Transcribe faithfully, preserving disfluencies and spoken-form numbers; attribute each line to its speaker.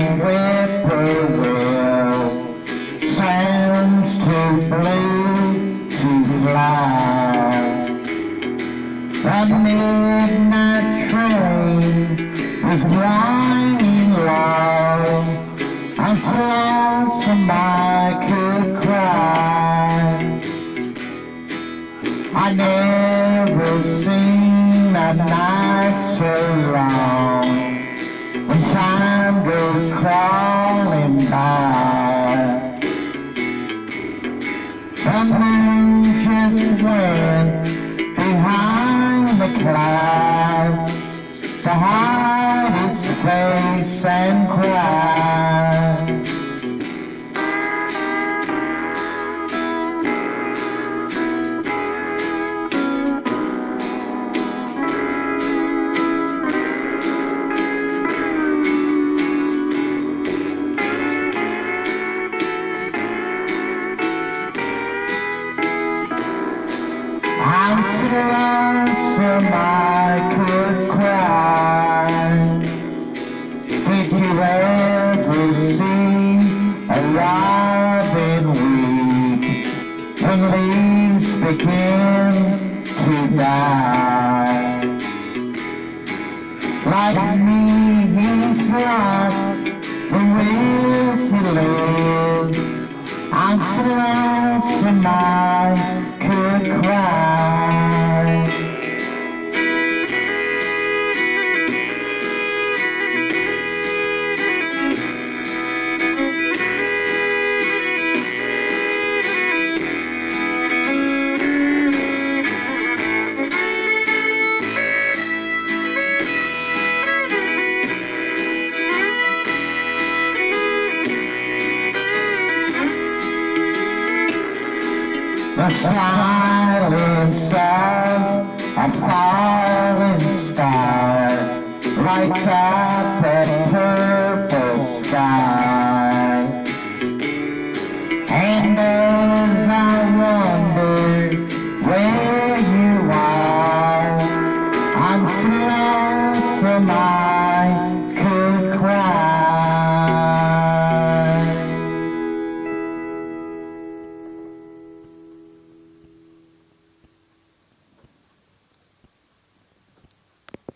Speaker 1: whippoorwill sounds too blue to fly. The midnight train is whining low, and lonesome I could cry. I never seen a night so long, when time goes crawling by. The moon just went behind the clouds to hide its face and cry. I'm so lonesome I could cry. Did you ever see a robin weep when leaves begin to die? Like me, he's lost the will to live. I'm so lonesome I could cry. The silent sound of falling stars lights up the purple sky. And as I wonder where you are, I'm so lonesome.